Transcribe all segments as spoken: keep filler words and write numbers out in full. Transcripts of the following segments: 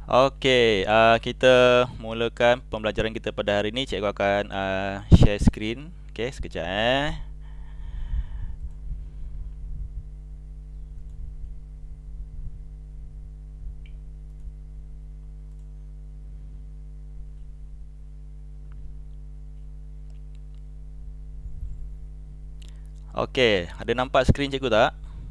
Okey, uh, kita mulakan pembelajaran kita pada hari ini. Cikgu akan uh, share screen. Okey, sekejap eh. Okey, ada nampak skrin cikgu tak?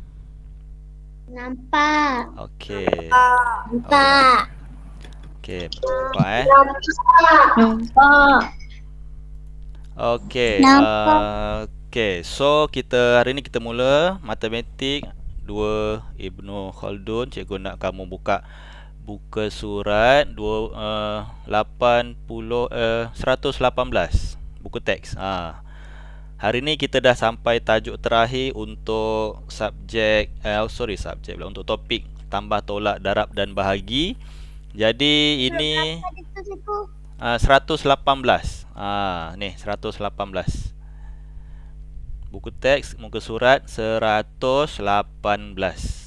Nampak. Okey. Nampak. Okey, nampak eh. Nampak. Okey. Nampak. Uh, Okey, so kita hari ni kita mula matematik dua Ibnu Khaldun. Cikgu nak kamu buka buka surat dua uh, lapan puluh uh, seratus lapan belas. Buku teks. Ha. Hari ni kita dah sampai tajuk terakhir untuk subjek eh oh, sorry subjek pula untuk topik tambah, tolak, darab dan bahagi. Jadi ini uh, seratus lapan belas. Ah, ni seratus lapan belas. Buku teks muka surat seratus lapan belas.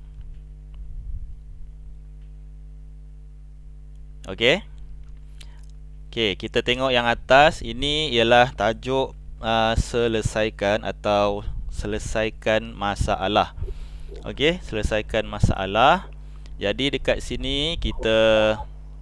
Okey. Okey, kita tengok yang atas. Ini ialah tajuk Uh, selesaikan atau selesaikan masalah. Okey, selesaikan masalah. Jadi dekat sini kita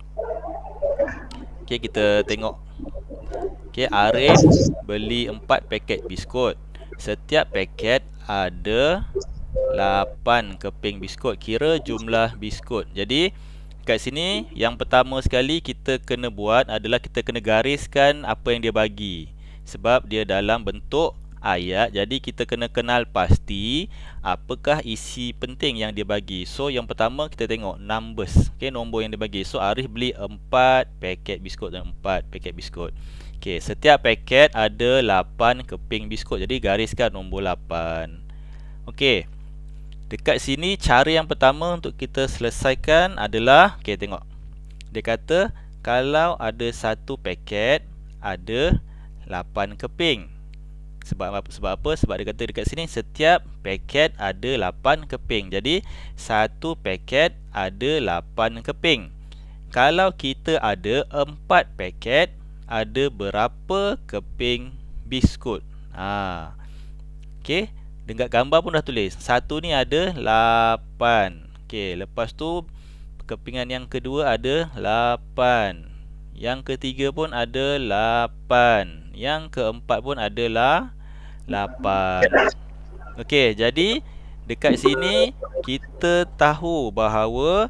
okey kita tengok. Okey, Arif beli empat paket biskut. Setiap paket ada lapan keping biskut. Kira jumlah biskut. Jadi kat sini yang pertama sekali kita kena buat adalah kita kena gariskan apa yang dia bagi. Sebab dia dalam bentuk ayat, jadi kita kena kenal pasti apakah isi penting yang dia bagi. So yang pertama kita tengok numbers. Okey, nombor yang dia bagi. So Arif beli empat paket biskut dan empat paket biskut. Okey, setiap paket ada lapan keping biskut. Jadi gariskan nombor lapan. Okey. Dekat sini cara yang pertama untuk kita selesaikan adalah okey tengok. Dia kata kalau ada satu paket ada lapan keping. Sebab apa? Sebab apa? Sebab dia kata dekat sini setiap paket ada lapan keping. Jadi satu paket ada lapan keping. Kalau kita ada empat paket, ada berapa keping biskut? Ha. Okey, dekat gambar pun dah tulis. Satu ni ada lapan. Okey, lepas tu kepingan yang kedua ada lapan. Yang ketiga pun ada lapan. Yang keempat pun adalah lapan. Okey, jadi dekat sini kita tahu bahawa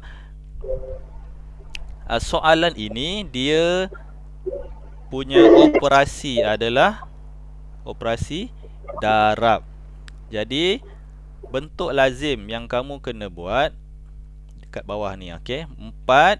uh, soalan ini dia punya operasi adalah operasi darab. Jadi bentuk lazim yang kamu kena buat dekat bawah ni, okey. empat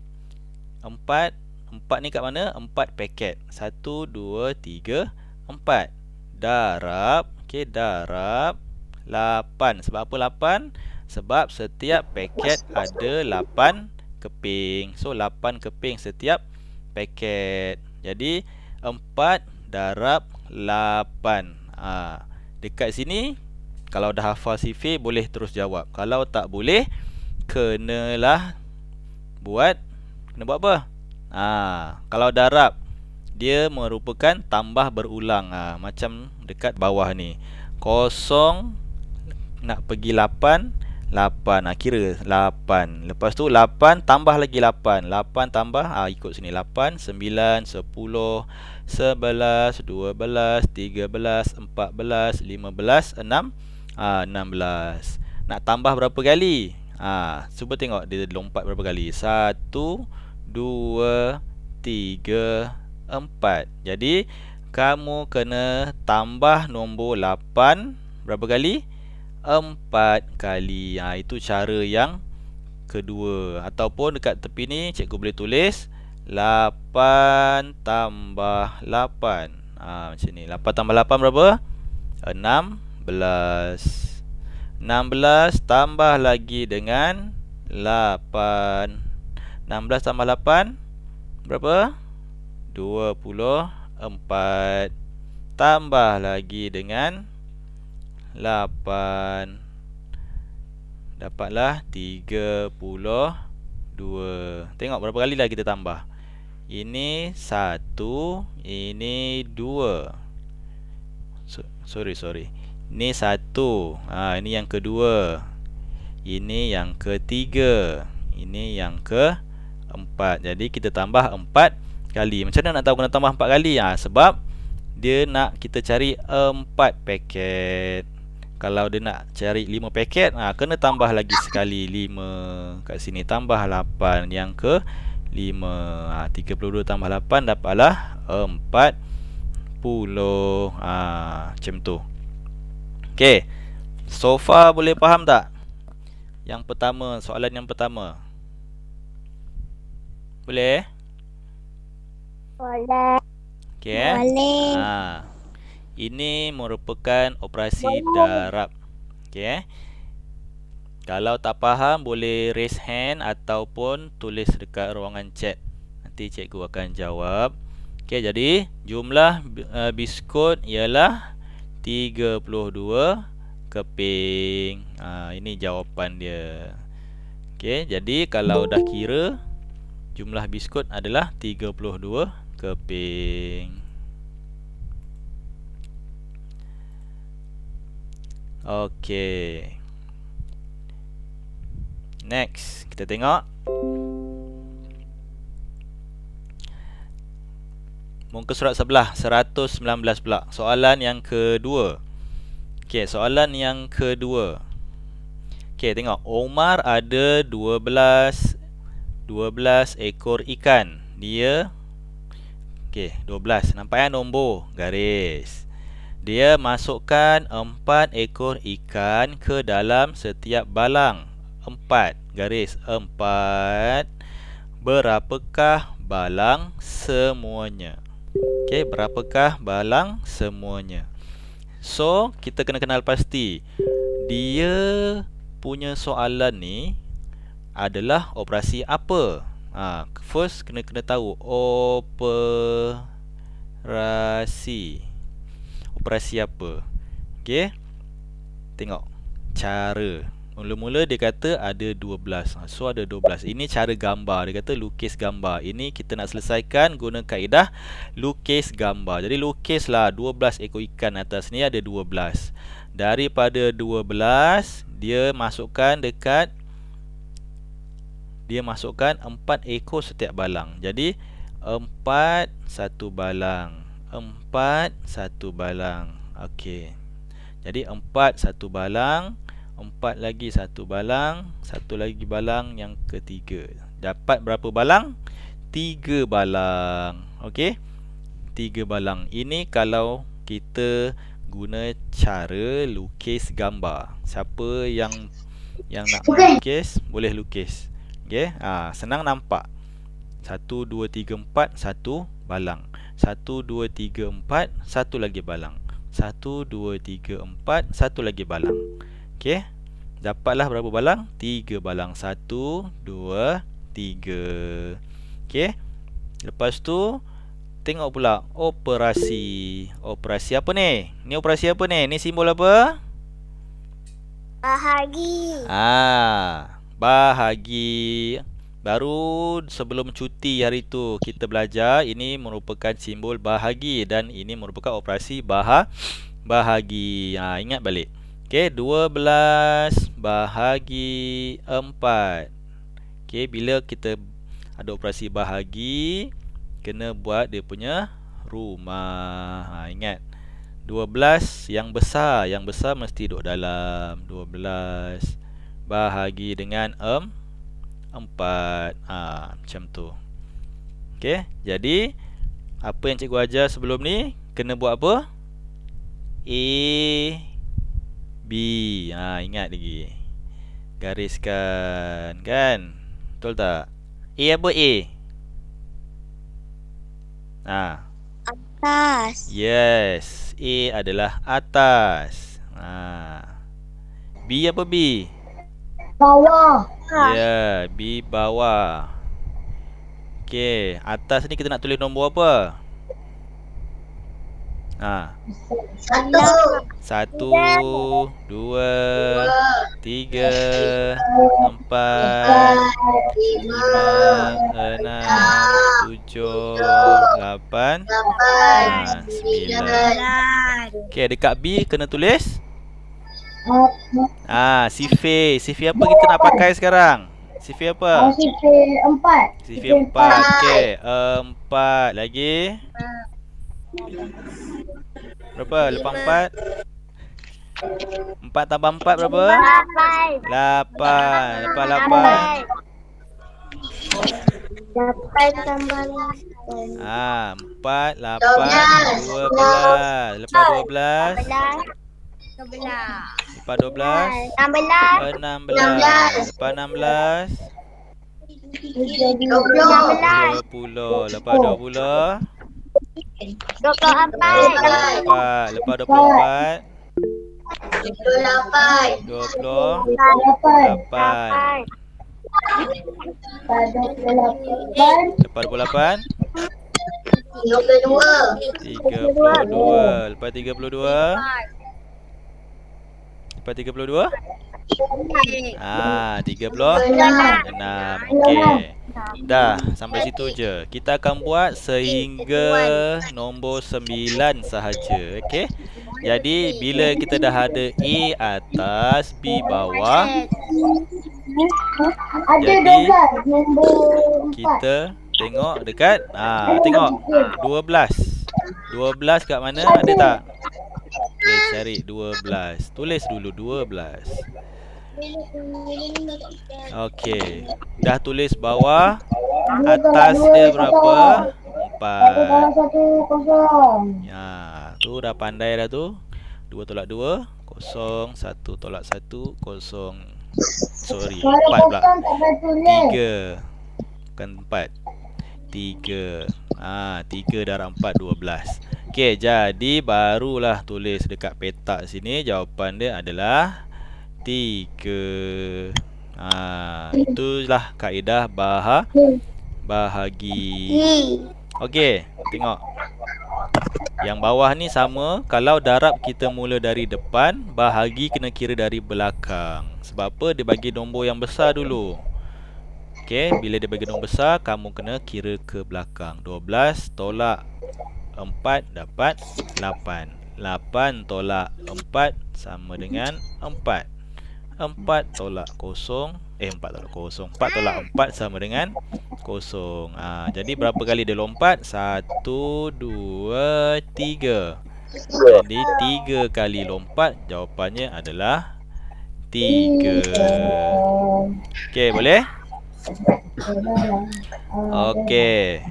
empat empat ni kat mana? empat paket. satu, dua, tiga, empat. Darab. Okey, darab lapan. Sebab apa lapan? Sebab setiap paket ada lapan keping. So, lapan keping setiap paket. Jadi, empat darab lapan. Ha, dekat sini, kalau dah hafal sifir, boleh terus jawab. Kalau tak boleh, kenalah buat. Kena buat apa? Ha, kalau darab dia merupakan tambah berulang. Ha, macam dekat bawah ni. Kosong nak pergi lapan, lapan. Ha, kira lapan. Lepas tu lapan tambah lagi lapan. lapan tambah ha, ikut sini lapan, sembilan, sepuluh, sebelas, dua belas, tiga belas, empat belas, lima belas, enam, ha, enam belas. Nak tambah berapa kali? Ha, cuba tengok dia lompat berapa kali. Satu, dua, tiga, empat. Jadi kamu kena tambah nombor lapan berapa kali? empat kali. Ha, itu cara yang kedua. Ataupun dekat tepi ni cikgu boleh tulis lapan tambah lapan. Ha, macam ni. lapan tambah lapan berapa? enam belas. enam belas tambah lagi dengan lapan. enam belas tambah lapan berapa? dua puluh empat. Tambah lagi dengan lapan. Dapatlah tiga puluh dua. Tengok berapa kali lah kita tambah. Ini satu, ini dua. So, sorry, sorry. Ini satu. Ha, ini yang kedua. Ini yang ketiga. Ini yang keempat. Jadi kita tambah empat kali. Macam mana nak tahu kena tambah empat kali? Ha, sebab dia nak kita cari empat paket. Kalau dia nak cari lima paket, ha, kena tambah lagi sekali lima. Kat sini tambah lapan. Yang ke lima. Ha, tiga puluh dua tambah lapan dapatlah empat puluh. Ha, macam tu. Okey. So far boleh faham tak? Yang pertama, soalan yang pertama. Boleh? Boleh. Okey eh? Boleh. Ha. Ini merupakan operasi darab. Okey eh? Kalau tak faham boleh raise hand ataupun tulis dekat ruangan chat. Nanti cikgu akan jawab. Okey, jadi jumlah uh, biskut ialah tiga puluh dua keping. Ha, ini jawapan dia. Okey, jadi kalau dah kira jumlah biskut adalah tiga puluh dua keping. Okey. Next, kita tengok muka surat sebelah seratus sembilan belas pula. Soalan yang kedua. Okey, soalan yang kedua. Okey, tengok. Omar ada dua belas ekor ikan. Dia okey, dua belas. Nampak yang nombor garis. Dia masukkan empat ekor ikan ke dalam setiap balang. Empat garis empat. Berapakah balang semuanya? Okey, berapakah balang semuanya? So, kita kena kenal pasti. Dia punya soalan ni adalah operasi apa? Ha, first kena kena tahu operasi. Operasi apa? Okey. Tengok cara. Mula-mula dia kata ada dua belas. So ada dua belas. Ini cara gambar. Dia kata lukis gambar. Ini kita nak selesaikan guna kaedah lukis gambar. Jadi lukislah dua belas ekor ikan atas ni ada dua belas. Daripada dua belas dia masukkan dekat dia masukkan empat ekor setiap balang. Jadi empat satu balang. empat satu balang. Okey. Jadi empat satu balang, empat lagi satu balang, satu lagi balang yang ketiga. Dapat berapa balang? tiga balang. Okey. tiga balang. Ini kalau kita guna cara lukis gambar. Siapa yang yang nak lukis boleh lukis. Okey. Ah, senang nampak. satu dua tiga empat satu balang. satu dua tiga empat satu lagi balang. satu dua tiga empat satu lagi balang. Okey. Dapatlah berapa balang? tiga balang. satu dua tiga. Okey. Lepas tu tengok pula operasi. Operasi apa ni? Ni operasi apa ni? Ni simbol apa? Bahagi. Ah, bahagi. Baru sebelum cuti hari tu kita belajar ini merupakan simbol bahagi dan ini merupakan operasi bah bahagi. Ha, ingat balik. Okey, dua belas bahagi empat. Okey, bila kita ada operasi bahagi kena buat dia punya rumah. Ha, ingat. dua belas yang besar, yang besar mesti duduk dalam. dua belas bahagi dengan em empat. Ha, macam tu. Okey, jadi apa yang cikgu ajar sebelum ni kena buat apa? A B. Ha, ingat lagi. Gariskan, kan? Betul tak? A apa A? Ha. Atas. Yes, A adalah atas. Ha. B apa B? Bawah. Ya, yeah, B bawah. Okey, atas ni kita nak tulis nombor apa? Ha. Satu. Satu, dua, tiga, empat, lima, enam, tujuh, lapan, ha, sembilan. Okey, dekat B kena tulis. Ah, sifir. Sifir apa kita nak pakai sekarang? Sifir apa? Sifir empat. Sifir empat. Okey, empat lagi. Berapa? Lepas empat? Empat tambah empat berapa? Lapan. Lapan. Lepas lapan? Lapan tambah lapan. Ah, empat, lapan, dua belas. Lepas dua belas? Sebelas. Lepas dua belas? Enam belas. Enam belas. Lepas enam belas? Dua puluh. Dua puluh. Lepas dua puluh? Dua puluh empat. Empat. Lepas dua puluh empat? Dua puluh lapan. Dua puluh Lapan. lapan. Lepas dua puluh lapan. Lepas dua puluh lapan? Tiga puluh dua. Tiga puluh dua. Lepas tiga puluh dua? Lepas tiga puluh dua? Ah, tiga puluh enam. Okey. Dah, sampai situ je. Kita akan buat sehingga nombor sembilan sahaja. Okey. Jadi, bila kita dah ada A atas, B bawah, jadi kita tengok dekat, ah, tengok dua belas. dua belas kat mana? Ada tak? Okey, cari dua belas. Tulis dulu dua belas. Okey, dah tulis bawah. Atas dia berapa? empat. Ya, tu dah pandai dah tu. dua tolak dua, kosong. satu tolak satu, kosong. Sorry, empat pula. tiga. Bukan empat. tiga. Ah, tiga darab empat, dua belas. Okey, jadi barulah tulis dekat petak sini. Jawapan dia adalah tiga. Ah, itulah kaedah bahag bahagi. Okey, tengok. Yang bawah ni sama. Kalau darab kita mula dari depan, bahagi kena kira dari belakang. Sebab apa? Dia bagi nombor yang besar dulu. Okey, bila dia bagi nombor besar, kamu kena kira ke belakang. dua belas tolak empat dapat lapan. lapan tolak empat sama dengan empat. empat tolak kosong. Eh, empat tolak kosong. empat tolak empat sama dengan kosong. Ha, jadi berapa kali dia lompat? satu, dua, tiga. Jadi tiga kali lompat. Jawapannya adalah tiga. Okey, boleh? Okey.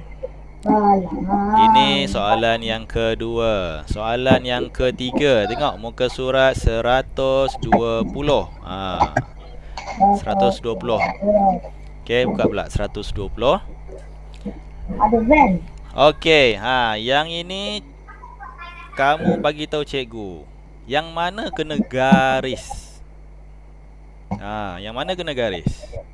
Ini soalan yang kedua. Soalan yang ketiga. Tengok muka surat seratus dua puluh. Ha. seratus dua puluh. Okey, buka pula seratus dua puluh. Ada van. Okey, ha, yang ini kamu bagi tahu cikgu. Yang mana kena garis? Ha, yang mana kena garis?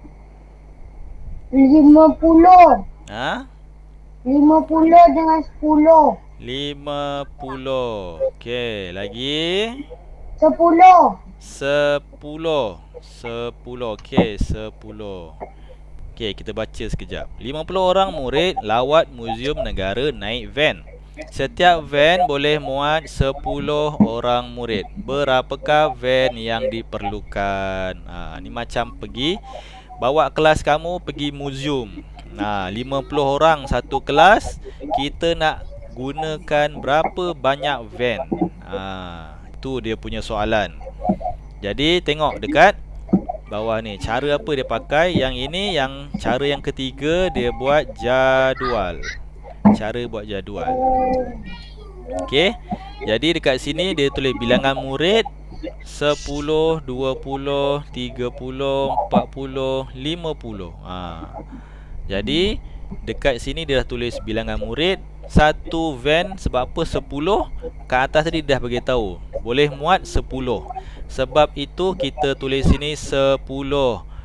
Lima puluh. Ha? Lima puluh dengan sepuluh. Lima puluh. Okey, lagi Sepuluh. Sepuluh. Sepuluh. Okey, sepuluh. Okey, kita baca sekejap. Lima puluh orang murid lawat Muzium Negara naik van. Setiap van boleh muat sepuluh orang murid. Berapakah van yang diperlukan? Ha, ni macam pergi bawa kelas kamu pergi muzium. Nah, lima puluh orang satu kelas, kita nak gunakan berapa banyak van? Ah, itu dia punya soalan. Jadi tengok dekat bawah ni, cara apa dia pakai. Yang ini yang cara yang ketiga, dia buat jadual. Cara buat jadual. Okey. Jadi dekat sini dia tulis bilangan murid sepuluh, dua puluh, tiga puluh, empat puluh, lima puluh. Ha. Jadi dekat sini dia dah tulis bilangan murid. Satu van sebab apa? sepuluh. Kat atas tadi dah bagi tahu boleh muat sepuluh. Sebab itu kita tulis sini sepuluh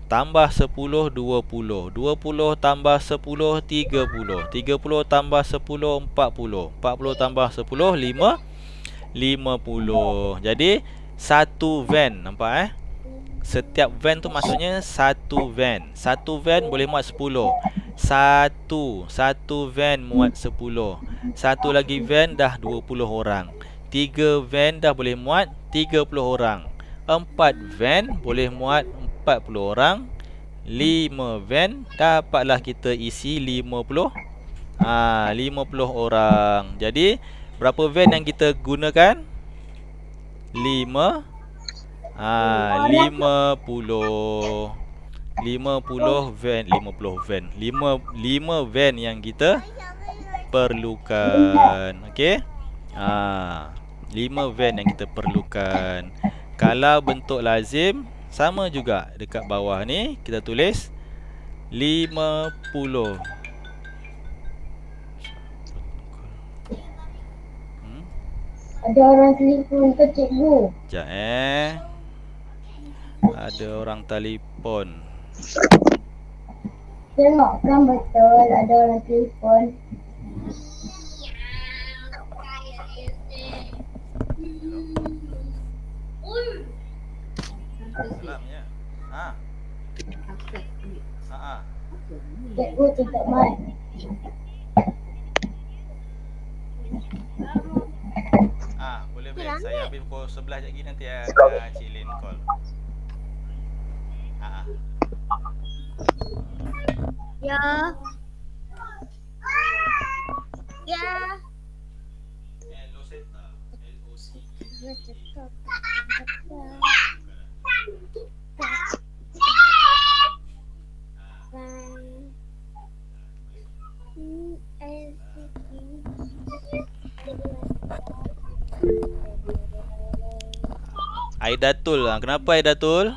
tambah sepuluh, dua puluh. dua puluh tambah sepuluh, tiga puluh. tiga puluh tambah sepuluh, empat puluh. empat puluh tambah sepuluh, lima. lima puluh. Jadi satu van, nampak eh? Setiap van tu maksudnya satu van. Satu van boleh muat sepuluh. Satu, satu van muat sepuluh. Satu lagi van dah dua puluh orang. Tiga van dah boleh muat tiga puluh orang. Empat van boleh muat empat puluh orang. Lima van dapatlah kita isi lima puluh. Ah, lima puluh orang. Jadi berapa van yang kita gunakan? Lima. Ah, lima puluh. Lima puluh van, lima puluh van. Lima, lima van yang kita perlukan. Okey. Ah, lima van yang kita perlukan. Kalau bentuk lazim sama juga dekat bawah ni kita tulis lima puluh. Hmm? Ada orang telefon ke cikgu? Sekejap eh. Ada orang telefon. Tengok kan betul ada orang telefon. Salam ya. Ha. Ha ah. Cikgu tutup mic. Ah, boleh boleh. Saya ambil pukul sebelas lagi nanti ah Cik Lin call. Ha ah. Ya. Ya. L O C L O C. Aidatul lah. Kenapa Aidatul?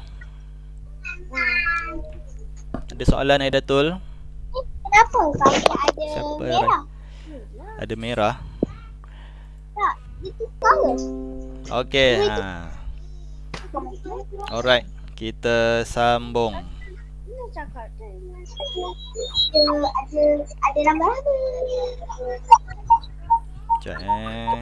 Ada soalan Aidatul? Kenapa kakak ada Siapa merah? Ada merah. Tak, itu color. Okey, ha. Alright, kita sambung. Mana cakap tu? Ada ada ada gambar apa? Sekejap eh.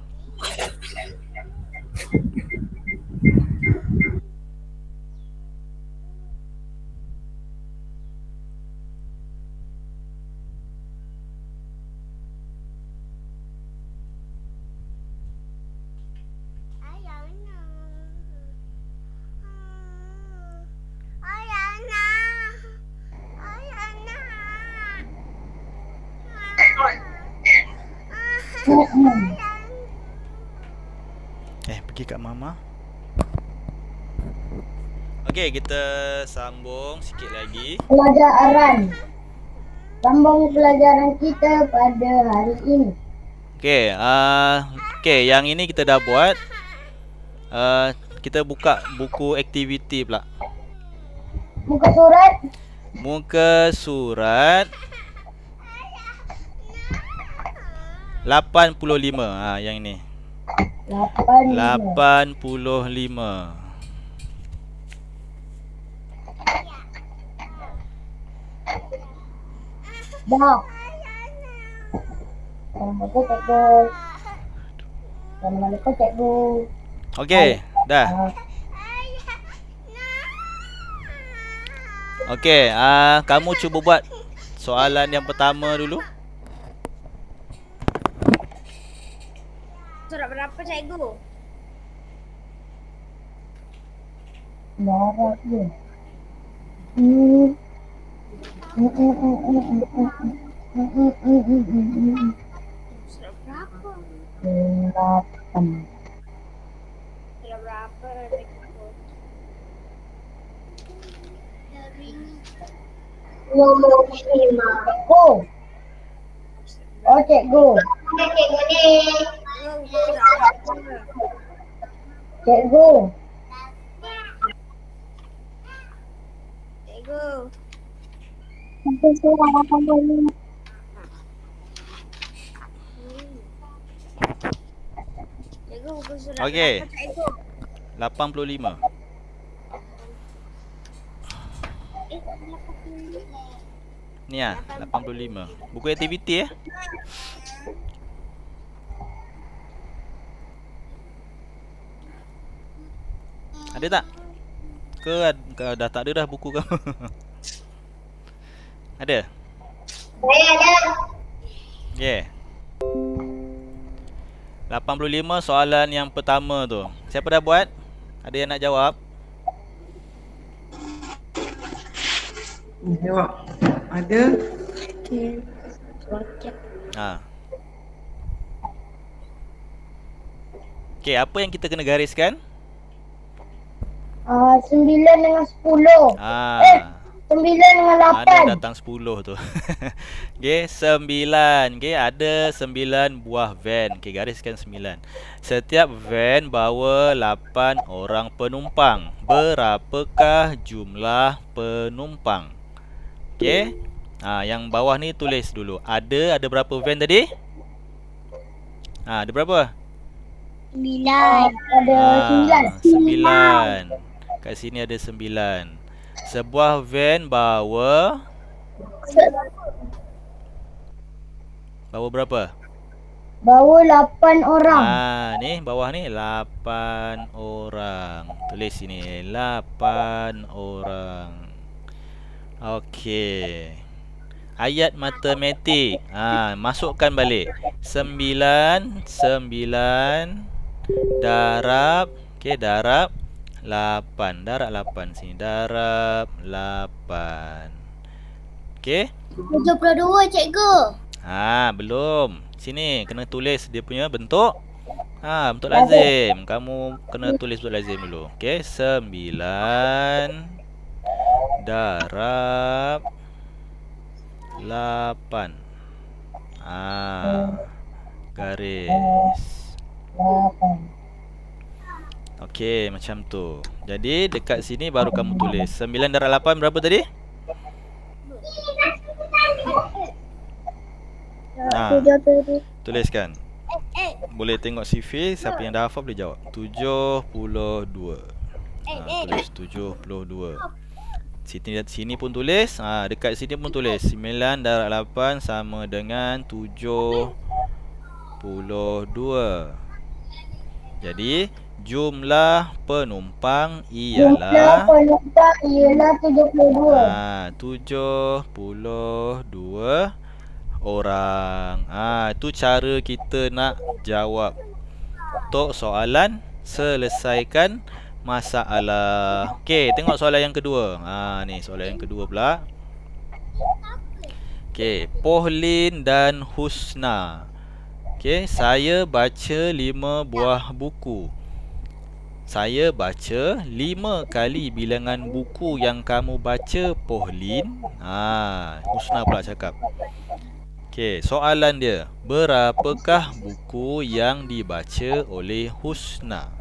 Eh, pergi kat mama. Okey, kita sambung sikit lagi. Pelajaran. Sambung pelajaran kita pada hari ini. Okey, ah uh, okey, yang ini kita dah buat. Uh, kita buka buku aktiviti pula. Muka surat. Muka surat lapan puluh lima. Ah, yang ini. Lapan. lapan puluh lima. Dah. Assalamualaikum cikgu. Assalamualaikum cikgu. Okey, dah. Ah, Okey, ah uh, kamu cuba buat soalan yang pertama dulu. Surat berapa cikgu? Marah dia. Hmm. Hmm, hmm, hmm, hmm, hmm, hmm, hmm. Hmm, hmm, hmm, hmm, hmm, hmm. Surat berapa? Delapan. Surat berapa cikgu? Nombor lima. Oh. Oh cikgu. Cikgu ni. Oh, surat berapa? Cikgu. Cikgu. Sampai surat lapan puluh lima. Cikgu, buku surat Okey. berapa cikgu? lapan puluh lima. Ni ah, lapan puluh lima. Buku aktiviti eh. Ada tak? Ke, ke dah tak ada dah buku kamu? Ada? Saya ada. Yeah. lapan puluh lima soalan yang pertama tu. Siapa dah buat? Ada yang nak jawab? Jawab. Ada. Okay. Okay. Ha. Okey, apa yang kita kena gariskan? Ah, sembilan dengan sepuluh. Ha. Eh, sembilan dengan lapan. Mana datang sepuluh tu? Okey, sembilan. Okey, ada sembilan buah van. Okey, gariskan sembilan. Setiap van bawa lapan orang penumpang. Berapakah jumlah penumpang? Okey. Ha, yang bawah ni tulis dulu. Ada ada berapa van tadi? Ha, ada berapa? Sembilan. Ada Ah, sembilan. Sembilan. Kat sini ada sembilan. Sebuah van bawa bawa berapa? Bawa lapan orang. Ah, ni bawah ni lapan orang. Tulis sini lapan orang. Okey. Ayat matematik. Ha, masukkan balik. Sembilan sembilan darab, okey, darab lapan. Darab lapan sini. Darab lapan. Okey. Tujuh puluh dua, cikgu. Ha, belum. Sini kena tulis dia punya bentuk. Ha, bentuk lazim. Kamu kena tulis bentuk lazim dulu. Okey, sembilan darab lapan. Ha, garis. Lapan. Okey, macam tu. Jadi dekat sini baru kamu tulis. sembilan darab lapan berapa tadi? Ha, Tujuh puluh. tuliskan. Boleh tengok C V, siapa yang dah hafal boleh jawab. tujuh puluh dua. Ha, tulis tujuh puluh dua. Sini, sini pun tulis. Ha, dekat sini pun tulis. sembilan darab lapan sama dengan tujuh puluh dua. Jadi jumlah penumpang Jumlah ialah penumpang ialah tujuh puluh dua. ha, tujuh puluh dua orang. Ah, ha, itu cara kita nak jawab untuk soalan selesaikan masalah. Okey, tengok soalan yang kedua. Ha, ni soalan yang kedua pula. Okey, Pohlin dan Husna. Okey, saya baca lima buah buku. Saya baca lima kali bilangan buku yang kamu baca, Pohlin. Ha, Husna pula cakap. Okey, soalan dia, berapakah buku yang dibaca oleh Husna?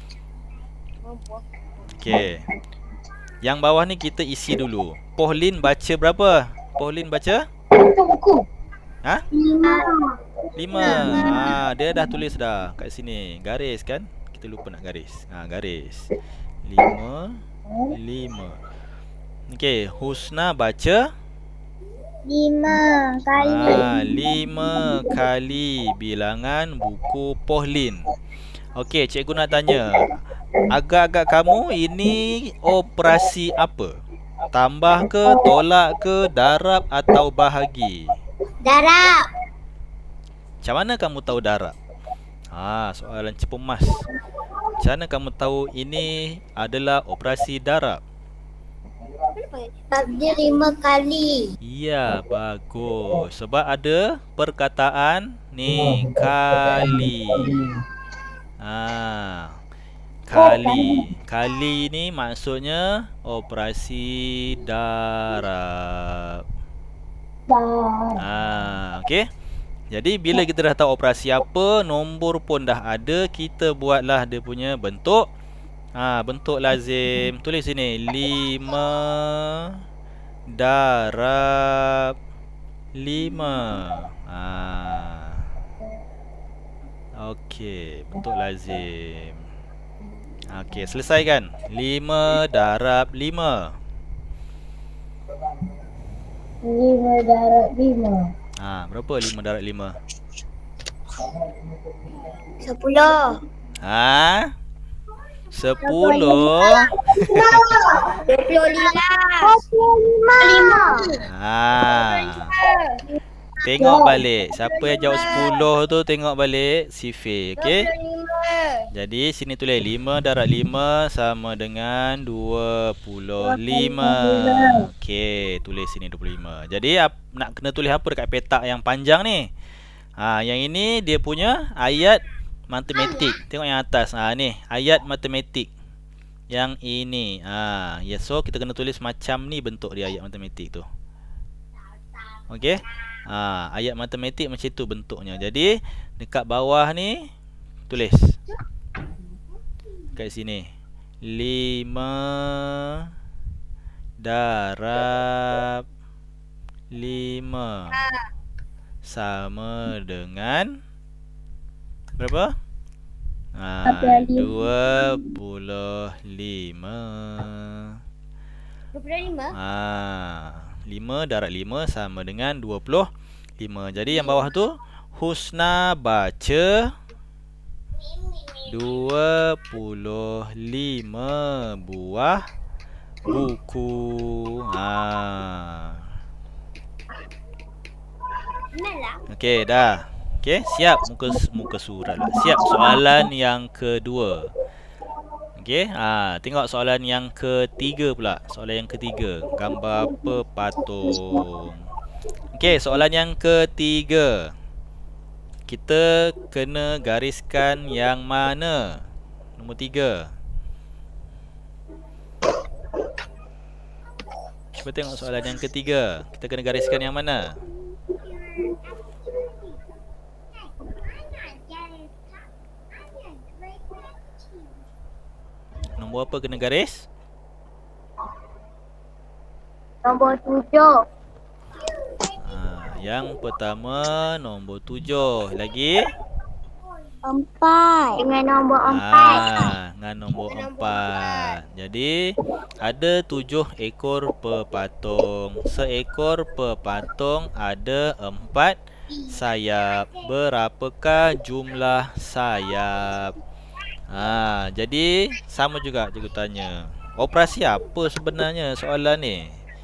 Okey. Yang bawah ni kita isi dulu. Pohlin baca berapa? Pohlin baca? Itu buku. Ha? Lima. Lima. Ha, dia dah tulis dah kat sini. Garis kan? Kita lupa nak garis. Ha, garis. Lima. Lima. Okey, Husna baca Lima kali. ha, lima kali bilangan buku Pohlin. Okey, cikgu nak tanya, agak-agak kamu ini operasi apa? Tambah ke, tolak ke, darab atau bahagi? Darab. Macam mana kamu tahu darab? Ha, soalan cepumas. Macam mana kamu tahu ini adalah operasi darab? Sebab dia lima kali. Ya, bagus. Sebab ada perkataan ni, kali. Ah, kali. Kali ni maksudnya operasi darab. Dah. Ah, okey. Jadi bila kita dah tahu operasi apa, nombor pun dah ada, kita buatlah dia punya bentuk. Ha, bentuk lazim. Tulis sini lima darab lima. Ha. Okey, bentuk lazim. Okey, selesai kan? lima darab lima. Lima darab lima. Ha, berapa lima darab lima? Sepuluh. Ha? Sepuluh. Dua puluh lima. Lima. Ha. Tengok balik. Siapa yang jawab sepuluh tu tengok balik sifir. Okey. Jadi sini tulis lima darab lima sama dengan dua puluh lima. Okey, tulis sini dua puluh lima. Jadi ap, nak kena tulis apa dekat petak yang panjang ni? Ha, yang ini dia punya ayat matematik. Tengok yang atas. Ha ni, ayat matematik. Yang ini. Ha, ya, so kita kena tulis macam ni bentuk dia ayat matematik tu. Okey. Ha, ayat matematik macam tu bentuknya. Jadi dekat bawah ni tulis kat sini lima darab lima sama dengan berapa? Ha, dua puluh lima. Dua puluh lima. Ha, lima darab lima sama dengan dua puluh lima. Jadi yang bawah tu Husna baca dua puluh lima buah buku. Ha. Okey, dah. Okey, siap muka muka surat lah. Siap soalan yang kedua. Okey, ha, tengok soalan yang ketiga pula. Soalan yang ketiga, gambar apa patung. Okey, soalan yang ketiga. Kita kena gariskan yang mana? Nombor tiga. Cuba tengok soalan yang ketiga. Kita kena gariskan yang mana? Nombor apa kena garis? Nombor tujuh. Ha, yang pertama nombor tujuh. Lagi? Empat. Dengan nombor empat. Ha, dengan nombor empat. Jadi ada tujuh ekor pepatung. Seekor pepatung ada empat sayap. Berapakah jumlah sayap? Ha, jadi sama juga cikgu tanya. Operasi apa sebenarnya soalan ni?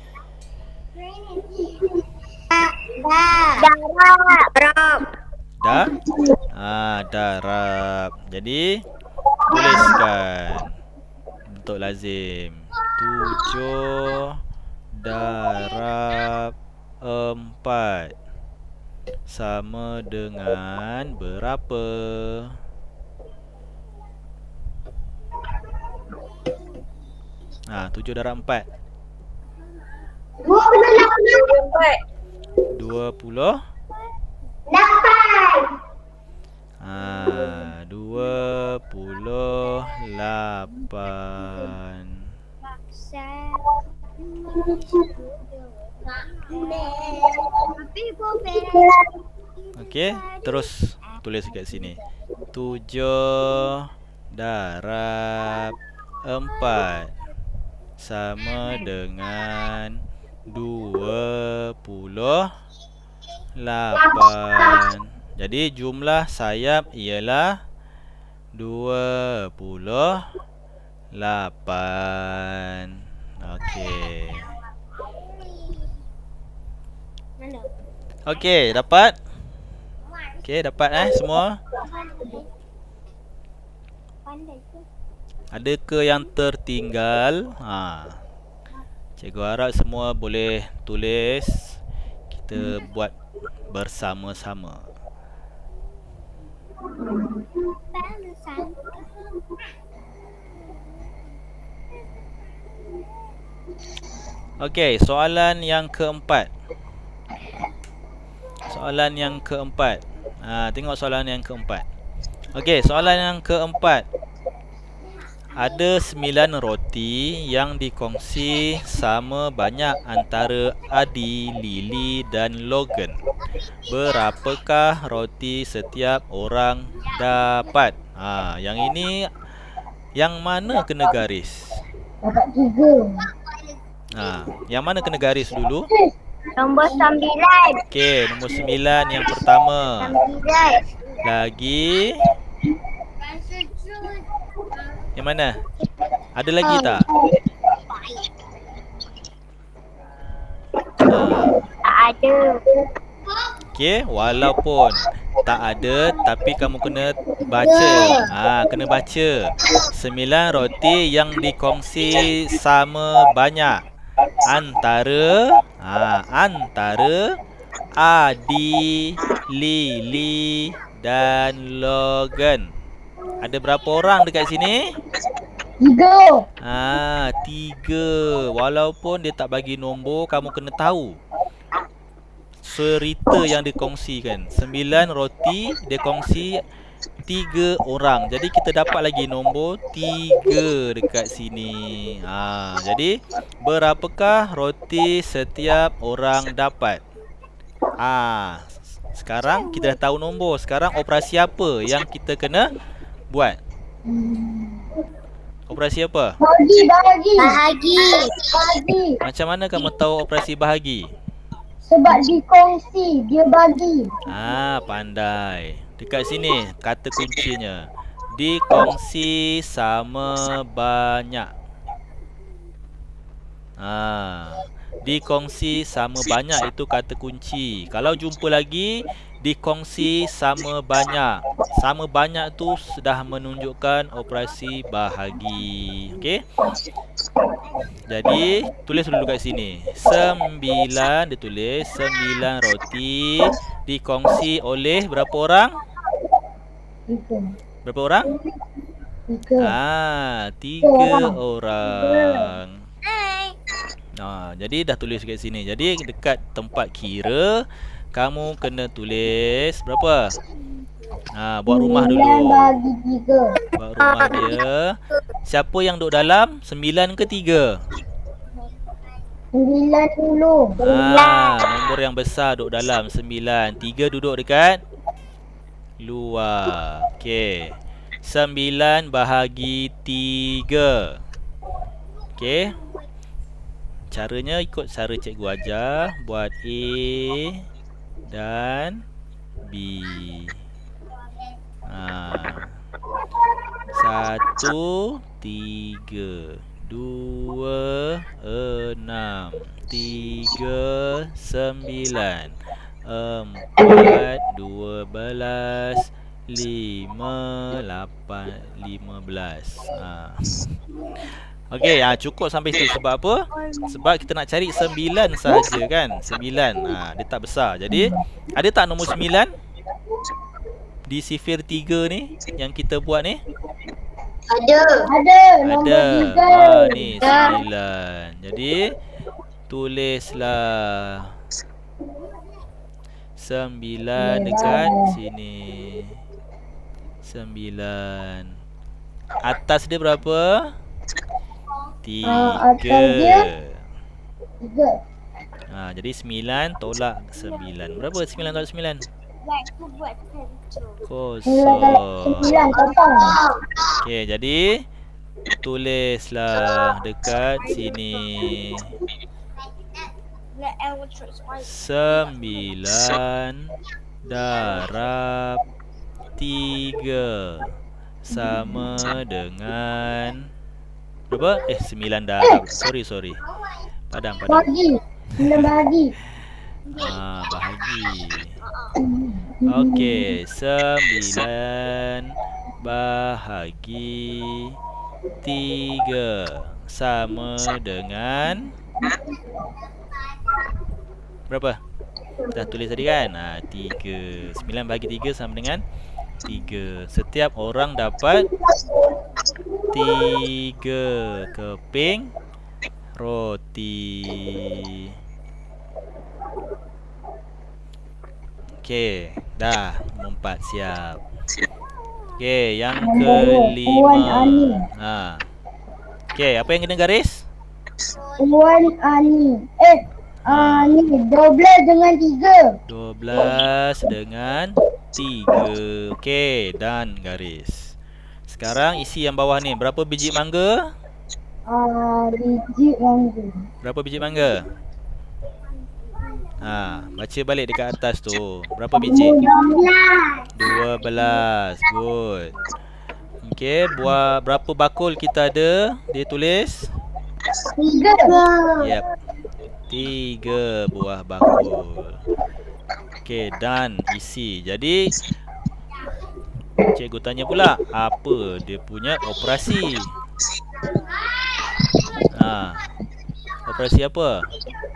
Darab. Dah? Ha, darab. Jadi tuliskan bentuk lazim. Tujuh darab empat sama dengan berapa? Ha, tujuh darab empat. Dua puluh lapan. Dua puluh Lapan. Ha, dua puluh lapan. Okey, terus tulis kat sini. Tujuh darab empat sama dengan dua puluh lapan. Jadi jumlah sayap ialah dua puluh lapan. Okey. Okey, dapat? Okey, dapat eh semua? Adakah yang tertinggal? Ha. Cikgu harap semua boleh tulis. Kita buat bersama-sama. Okey, soalan yang keempat. Soalan yang keempat. Ha, tengok soalan yang keempat. Okey, soalan yang keempat. Ada sembilan roti yang dikongsi sama banyak antara Adi, Lily dan Logan. Berapakah roti setiap orang dapat? Ha, yang ini yang mana kena garis? Dapat tiga. Ha, yang mana kena garis dulu? Nombor sembilan. Okey, nombor sembilan yang pertama. Sembilan. Lagi. Yang mana? Ada lagi tak? Ha. Tak ada. Okey, walaupun tak ada tapi kamu kena baca. Ha, kena baca. Sembilan roti yang dikongsi sama banyak antara ha, antara Adi, Lily dan Logan. Ada berapa orang dekat sini? Tiga. Ha, tiga. Walaupun dia tak bagi nombor, kamu kena tahu cerita yang dikongsikan. Sembilan roti dia kongsi tiga orang. Jadi kita dapat lagi nombor tiga dekat sini. Ha, jadi berapakah roti setiap orang dapat? Ha, sekarang kita dah tahu nombor. Sekarang operasi apa yang kita kena buat? Operasi apa? Bahagi, bahagi. Bahagi. Bahagi. Macam mana kamu tahu operasi bahagi? Sebab dikongsi, dia bagi. Ah, pandai. Dekat sini kata kuncinya. Dikongsi sama banyak. Ah, dikongsi sama banyak itu kata kunci. Kalau jumpa lagi dikongsi sama banyak. Sama banyak tu sudah menunjukkan operasi bahagi. Okey? Jadi tulis dulu kat sini. Sembilan ditulis. Sembilan roti dikongsi oleh berapa orang? Tiga. Berapa orang? Tiga. Ah, tiga orang. Ah, jadi dah tulis kat sini. Jadi dekat tempat kira kamu kena tulis berapa? Ha, buat rumah dulu. Sembilan bagi tiga. Buat rumah dia. Siapa yang duduk dalam? Sembilan ke tiga? Sembilan puluh. Ha, nombor yang besar duduk dalam. Sembilan. Tiga duduk dekat luar. Okey. Sembilan bahagi tiga. Okey. Caranya ikut cara cikgu ajar. Buat A dan B. Ha. Satu, tiga, dua, enam, tiga, sembilan, empat, dua belas, lima, lapan, lima belas. Ha. Okey, ha, cukup sampai situ. Sebab apa? Sebab kita nak cari sembilan sahaja kan. Sembilan. Ha, dia tak besar. Jadi, ada tak nombor sembilan? Di sifir tiga ni yang kita buat ni? Ada. Ada. Nombor Ada. tiga. Ah, ni sembilan. Jadi tulislah sembilan dekat sini. Sembilan. Atas dia berapa? Ah, atas Tiga. dia tiga. Ha, jadi sembilan tolak sembilan. Berapa sembilan tolak sembilan? Aku buat tentu. Sembilan kali Kosong. sembilan kosong. Okey, jadi tulislah dekat sini. Let Elwood try spice. Sembilan darab tiga sama dengan berapa? Eh, sembilan darab. Sorry, sorry. Padam, padam. Bagi. Sembilan bagi. Ah, bahagi. Okey, sembilan bahagi tiga sama dengan berapa? Dah tulis tadi kan? Ha, tiga. Sembilan bagi tiga sama dengan tiga. Setiap orang dapat tiga keping roti. Okey, dah empat siap. Okey, yang kelima. Puan Ani. Ha. Okey, apa yang kena garis? Puan Ani. Eh, ah ni dua belas dengan tiga. dua belas dengan tiga. Okey, dan garis. Sekarang isi yang bawah ni. Berapa biji mangga? Ah, biji mangga. Berapa biji mangga? Ha, baca balik dekat atas tu. Berapa biji? dua belas. Good. Okey, buat berapa bakul kita ada? Dia tulis Tiga. Yep. Tiga buah bakul. Okey, dan isi. Jadi cikgu tanya pula, apa dia punya operasi? Ha. Operasi apa?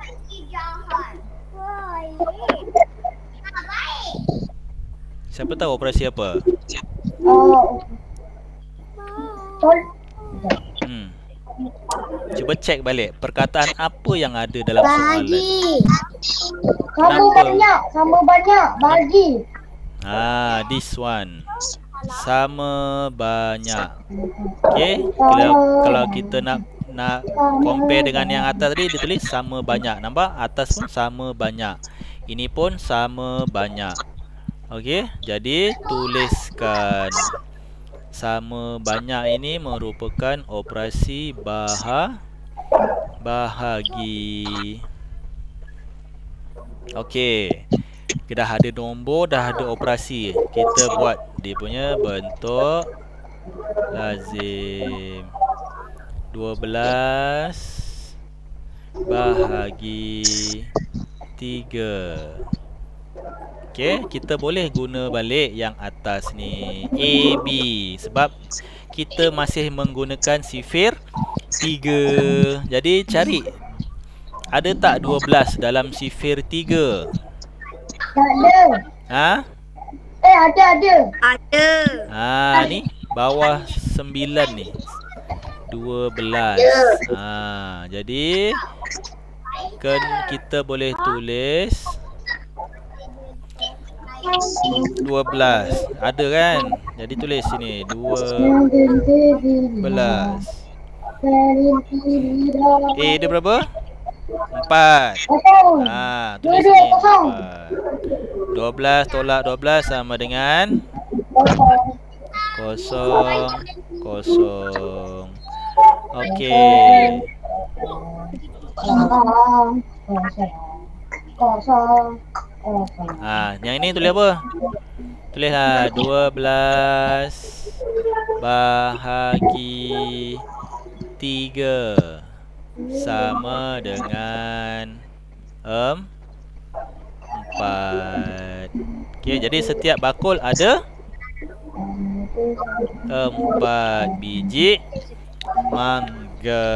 Siapa tahu operasi apa? Oh. Tol. Hmm. Cuba cek balik perkataan apa yang ada dalam soalan. Sama Kenapa? banyak, sama banyak, bagi. Ah, this one. Sama banyak. Okey, kalau kalau kita nak nak compare dengan yang atas tadi, dia tulis sama banyak. Nampak? Atas pun sama banyak. Ini pun sama banyak. Okey, jadi tuliskan sama banyak ini merupakan operasi baha bahagi. Okey. Kita dah ada nombor, dah ada operasi. Kita buat dia punya bentuk lazim. dua belas bahagi tiga. Okey, kita boleh guna balik yang atas ni, A, B. Sebab kita masih menggunakan sifir tiga. Jadi cari, ada tak dua belas dalam sifir tiga? Tak ada. Ha? Eh, ada, ada. Ada. Ha, ni bawah sembilan ni. dua belas. Ha, jadi kan kita boleh tulis dua belas. Ada kan? Jadi tulis sini dua belas. Eh, dia berapa? empat. Ha, tulis sini empat. dua belas tolak dua belas sama dengan kosong. Kosong. Okey. Kosong. Kosong. Ha, yang ini tulis apa? Tulislah dua belas bahagi tiga sama dengan empat. Okey, jadi setiap bakul ada empat biji mangga.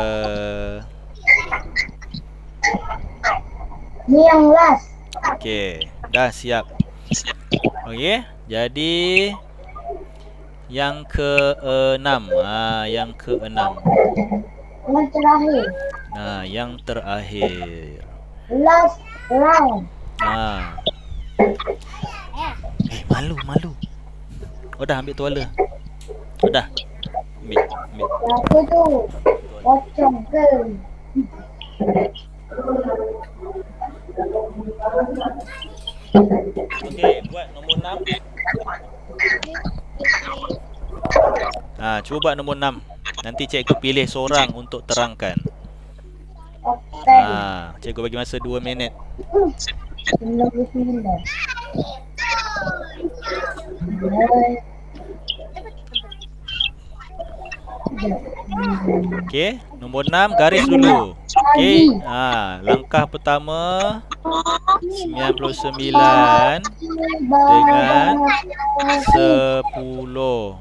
Ni yang last. Okey, dah siap. Okey, jadi yang keenam. Ah, yang keenam. Yang terakhir. Nah, yang terakhir. Last round. Ah. Eh, malu, malu. Oh, dah ambil tuala. Oh, dah. Ambil, ambil. Apa tu? Pocong ke? Okey, buat nombor enam. Ah, cuba buat nombor enam. Nanti cikgu pilih seorang untuk terangkan. Okey. Ah, cikgu bagi masa dua minit. sembilan puluh sembilan. Okey, nombor enam garis dulu. Okey, ha, langkah pertama sembilan puluh sembilan dengan sepuluh.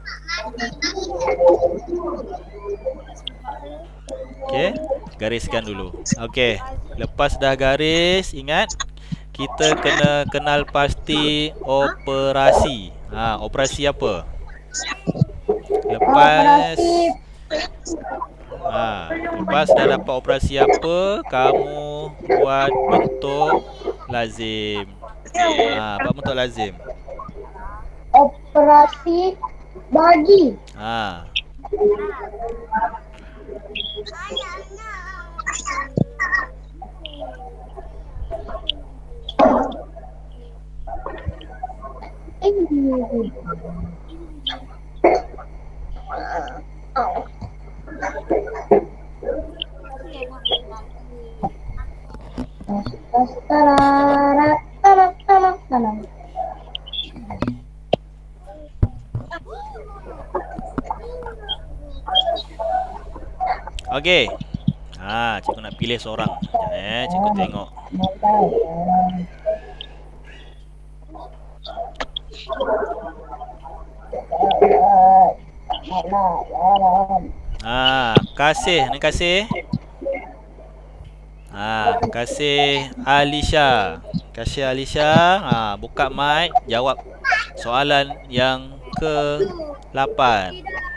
Okey, gariskan dulu. Okey, lepas dah garis, ingat kita kena kenal pasti operasi. Ha, operasi apa? Lepas ha, lepas dah dapat operasi apa, kamu buat bentuk lazim. Ha, buat bentuk lazim. Operasi bagi. Ha. Tas tas tararat tarak tarak tarak. Okey. Ha, cikgu nak pilih seorang. Sekejap eh, cikgu tengok. Ha, kasih, ni kasih. Ha, kasih Alisha. Kasih Alisha. Ha, buka mic, jawab soalan yang ke lapan.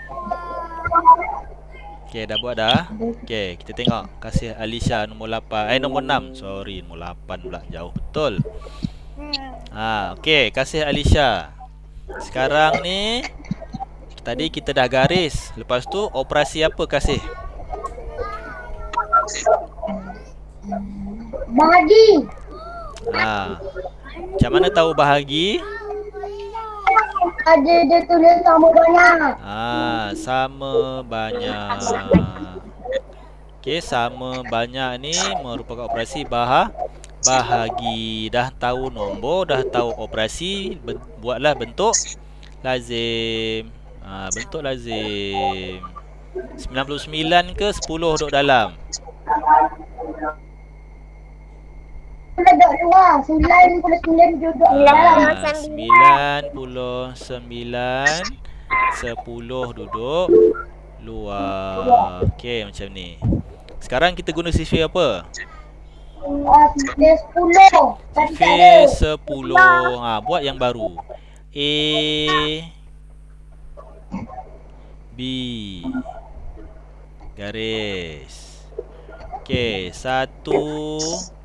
Okey, dah buat dah. Okey, kita tengok. Kasih Alisha nombor lapan. Eh, nombor enam. Sorry, nombor lapan pula. Jauh betul. Ha, okey, kasih Alisha. Sekarang ni tadi kita dah garis. Lepas tu operasi apa kasih? Bahagi. Ha. Macam mana tahu bahagi? Ada dia tulis sama banyak. Ah, sama banyak. Okey, sama banyak ni merupakan operasi bah bahagi. Dah tahu nombor, dah tahu operasi, ben buatlah bentuk lazim. Ah, bentuk lazim. sembilan puluh sembilan ke sepuluh duduk dalam? Duduk luar. sembilan puluh sembilan duduk dalam. Ah, sembilan puluh sembilan, sepuluh duduk luar. Okey, macam ni. Sekarang kita guna sifir apa? Uh, dia sepuluh. Tadi tak ada. Sifir sepuluh. Ha, buat yang baru. A B garis. Okey, satu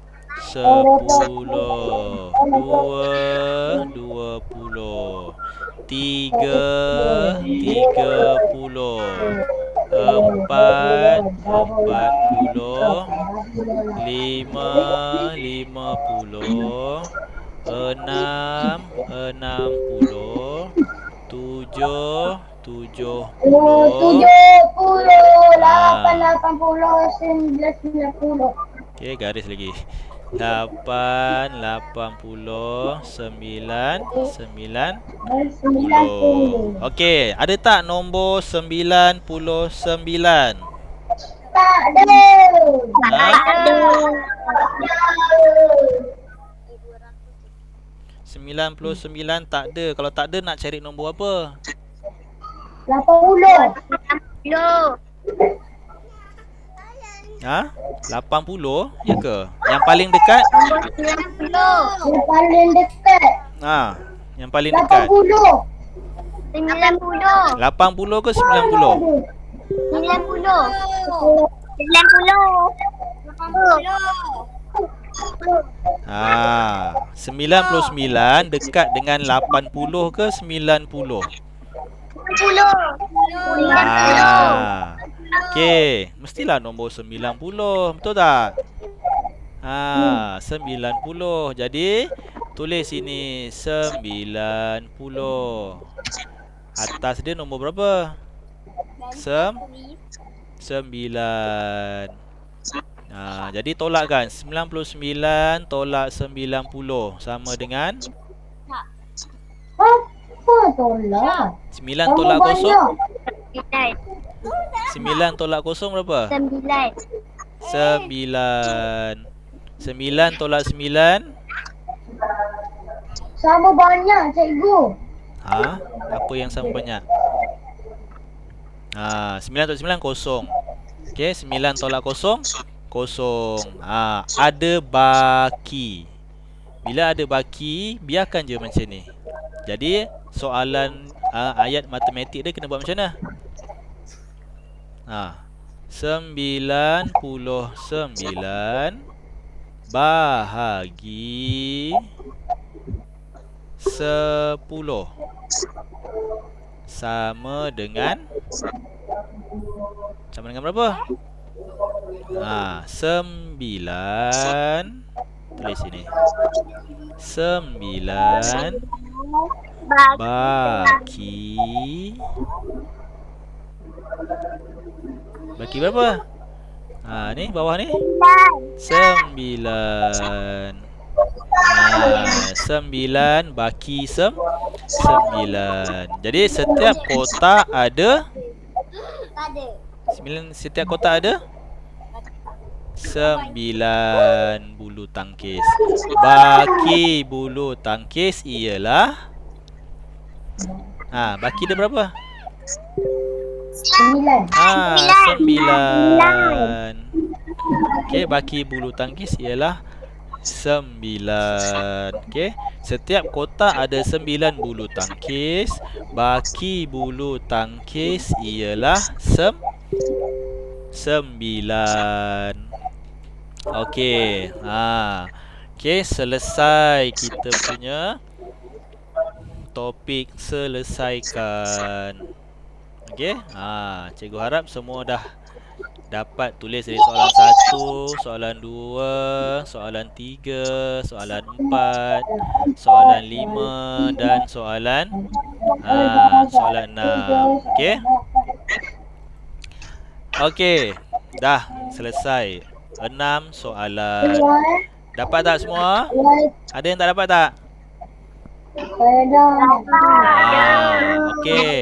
sepuluh, dua dua puluh, tiga tiga puluh, empat empat puluh, lima lima puluh, enam enam puluh, tujuh tujuh puluh, Tujuh puluh, lapan lapan puluh, sembilan sembilan puluh. okey, garis lagi. Lapan lapan puluh, sembilan sembilan Sembilan puluh. puluh. Okey, ada tak nombor sembilan puluh sembilan? Tak ada. Ha? sembilan puluh sembilan tak ada. Kalau tak ada nak cari nombor apa? Lapan puluh. Ha? lapan puluh? Ya ke? Yang paling dekat? Yang paling dekat. Ha, yang paling Lapan dekat. puluh. Sembilan puluh. lapan puluh ke sembilan puluh? Sembilan puluh. Sembilan puluh. Lapan puluh. Ha, sembilan puluh sembilan dekat dengan lapan puluh ke sembilan puluh? Sepuluh. Sembilan puluh. Ha. Okey, mestilah nombor sembilan puluh, betul tak? Ha, sembilan puluh. Jadi tulis sini sembilan puluh. Atas dia nombor berapa? Sem sembilan. Ha, jadi tolakkan sembilan puluh sembilan tolak sembilan puluh sama dengan Apa tolak? sembilan tolak kosong. Sembilan. sembilan tolak kosong berapa? Sembilan. sembilan. sembilan tolak sembilan. Sama banyak cikgu. Ha? Apa yang sama banyak? Ha, sembilan tolak sembilan kosong. Okey, sembilan tolak kosong kosong. Ha, ada baki. Bila ada baki, biarkan je macam ni. Jadi, soalan uh, ayat matematik dia kena buat macam mana? Ha, sembilan puluh sembilan bahagi sepuluh sama dengan sama dengan berapa? Ha, sembilan. Tulis sini. Sembilan bagi bagi berapa? Ha, ni bawah ni Sembilan. sembilan. Ha, sembilan baki sem sembilan. Jadi setiap kotak ada Tak ada. sembilan, setiap kotak ada sembilan bulu tangkis. Baki bulu tangkis ialah, ha, baki dia berapa? Sembilan. Ah, sembilan. Okey, baki bulu tangkis ialah sembilan. Okey, setiap kotak ada sembilan bulu tangkis. Baki bulu tangkis ialah sem sembilan. Okey, ha. Okey, selesai kita punya topik selesaikan. Okey, ha, cikgu harap semua dah dapat tulis dari soalan satu, soalan dua, soalan tiga, soalan empat, soalan lima dan soalan ha, soalan enam. Okey. Okey, dah selesai. enam soalan. Dapat tak semua? Ada yang tak dapat tak? Ah, okey.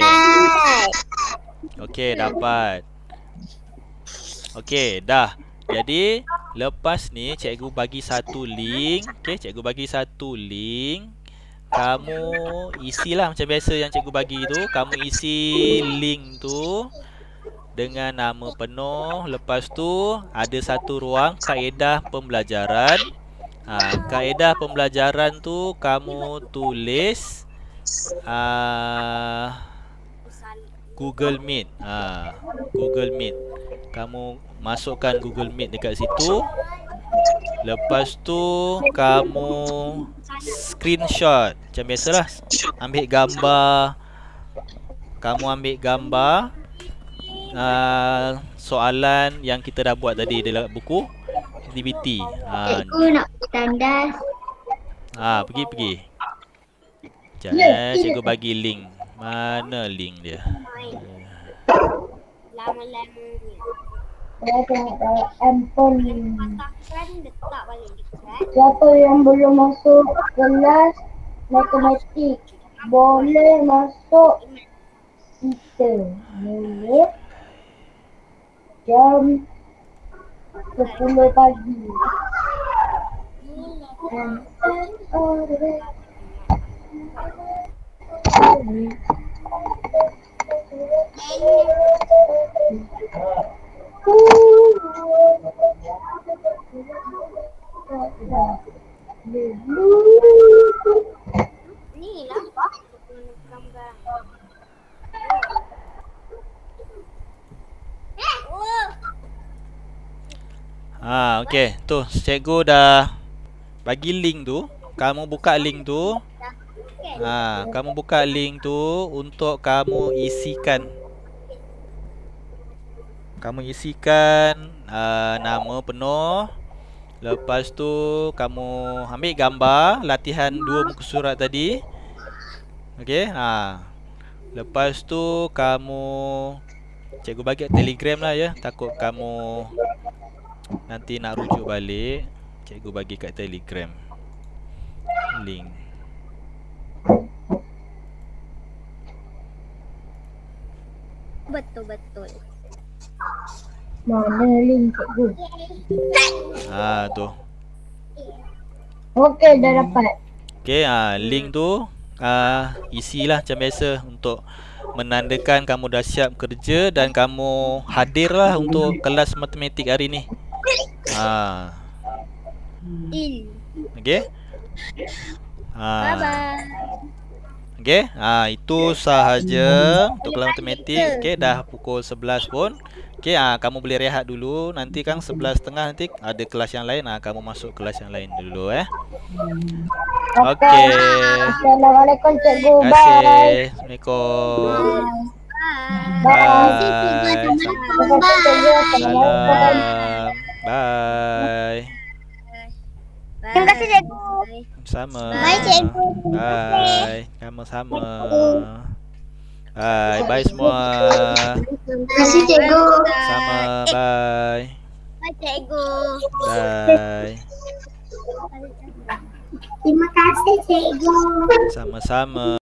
Okey, dapat. Okey, dah. Jadi, lepas ni cikgu bagi satu link. Okey, cikgu bagi satu link. Kamu isilah macam biasa yang cikgu bagi tu. Kamu isi link tu dengan nama penuh. Lepas tu ada satu ruang kaedah pembelajaran. Ha, kaedah pembelajaran tu kamu tulis uh, Google Meet. Ha, Google Meet. Kamu masukkan Google Meet dekat situ. Lepas tu kamu screenshot. Macam biasalah, ambil gambar. Kamu ambil gambar uh, soalan yang kita dah buat tadi dalam buku aktiviti. Ha, Cikgu nak tandas. ha pergi pergi. Jangan cikgu bagi link. Mana link dia? Lama-lamanya. Saya tengok dalam handphone. Patahkan, letak balik dekat. Siapa yang belum masuk kelas matematik boleh masuk kita. Boleh. Jam sepuluh pagi. And all the way. Ni lah gambar. Oh. Ha, okey. Tu cikgu dah bagi link tu. Kamu buka link tu. Ha, kamu buka link tu untuk kamu isikan. Kamu isikan uh, nama penuh. Lepas tu kamu ambil gambar latihan dua muka surat tadi. Okey, ha. Lepas tu kamu, cikgu bagi Telegram lah ya. Takut kamu nanti nak rujuk balik. Cikgu bagi kat Telegram link. Betul-betul. Mana link cikgu? Ha tu. Okey, dah dapat. Okey, ha, link tu uh, isilah macam biasa untuk menandakan kamu dah siap kerja dan kamu hadirlah untuk kelas matematik hari ni. Ha. Il. Okey. Ha. Bye-bye. Okey, ha, itu sahaja untuk kelas matematik. Okey, dah pukul sebelas pun. Okey, ha, kamu boleh rehat dulu. Nanti kan sebelas tiga puluh nanti ada kelas yang lain. Ha, kamu masuk kelas yang lain dulu eh. Okey. Assalamualaikum cikgu. Terima Bye. kasih. Assalamualaikum. Bye. Bye. Salam. Bye. Terima kasih cikgu. Sama. Bye, cikgu. Bye. Sama-sama. Bye. Bye semua. Terima kasih cikgu. Sama. Bye. Cikgu. Bye. Terima kasih, cikgu. Sama-sama.